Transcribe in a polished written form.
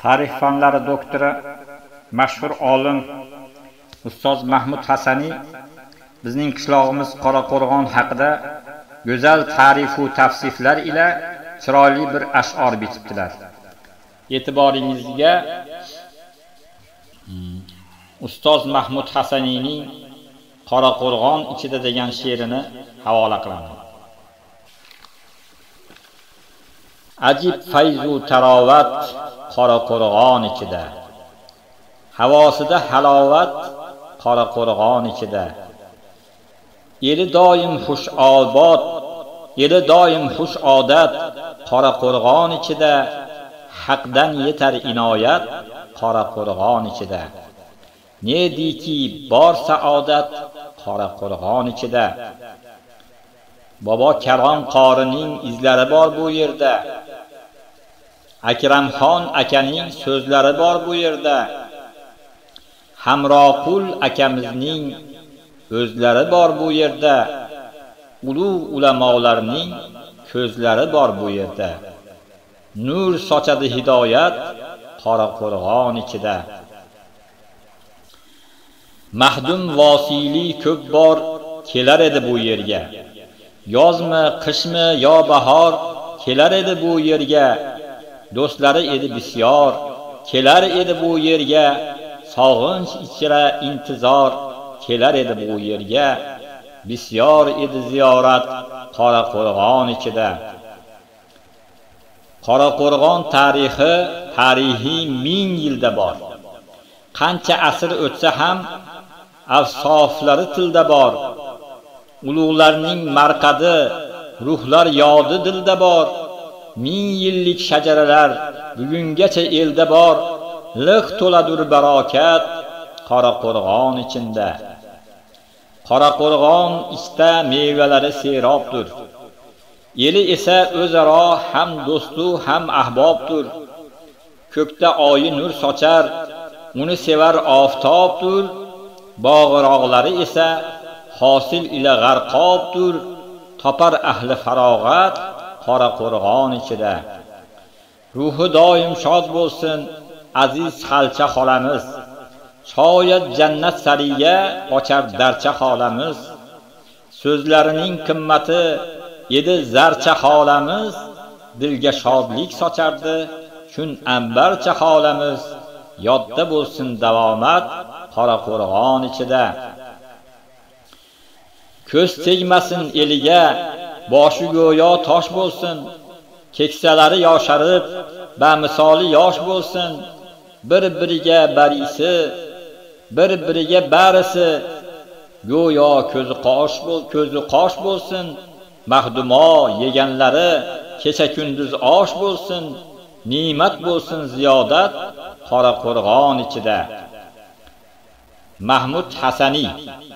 Tarix fanlari doktori, mashhur olim ustoz Mahmud Hasaniy bizning qishlog'imiz Qoraqo'rg'on haqida go'zal ta'rif va tavsiflar ila chiroyli bir ash'or bitibdilar. E'tiboringizga ustoz Mahmud Hasaniyning Qoraqo'rg'on ichida degan she'rini havola qilaman. Ajib fayzu tarovat Qoraqo'rg'on ichida, havosida halovat Qoraqo'rg'on ichida. Eli doim xush obod, eli doim xush odat Qoraqo'rg'on ichida. Haqdan yetar inoyat Qoraqo'rg'on ichida. Nediki bor saodat Qoraqo'rg'on ichida. Bobo Kalom qorining izlari bor bu yerda. Akramxon akaning so'zlari bor bu yerda. Hamroqul akamizning o'zlari bor bu yerda. Ulug' ulamolarning ko'zlari bor bu yerda. Nur sochadi hidoyat Qoraqo'rg'on ichida. Mahdum Vosili ko'p bor kelar edi bu yerga. Yozmi, qishmi yo bahor kelar edi bu yerga. Do'stlari edi bisyor kelar edi bu yerga. Sog'inch ichra intizor kelar edi bu yerga. Bisyor edi ziyorat Qoraqo'rg'on ichida. Qoraqo'rg'on tarihi 1000 yilda bor. Qancha asr o'tsa ham afsoflari tilda bor. Ulug'larning marqadi, ruhlar yodi dilda bor. 1000 yillik shajaralar bugungacha elda bor. Liq to'ladur barokat Qoraqo'rg'on ichida. Qoraqo'rg'on ichda mevalari serobdir. Eli esa o'zaro ham do'stu ham ahbobdir. Ko'kda oyi nur sochar, uni sevar oftobdir. Bog'roqlari esa hosil ila g'arqobdir. Topar ahli farog'at Qoraqo'rg'on ichida. Ruhi doim shod bo'lsin aziz xalcha xolamiz. Shoyat jannat sariga ochar darcha xolamiz. So'zlarining qimmati edi zarcha xolamiz. Dilga shodlik sochardi shun ambarcha xolamiz. Yodda bo'lsin davomat Qoraqo'rg'on ichida. Ko'z tegmasin eliga, boshi go'yo tosh bo'lsin. Keksalari yosharib, bamisoli yosh bo'lsin. Bir-biriga barisi, bir-biriga barisi. Go'yo ko'zi qosh bo'lsin. Mahdumo yeganlari kecha kunduz osh bo'lsin. Ne'mat bo'lsin ziyodat Qoraqo'rg'on ichida. Mahmud Hasaniy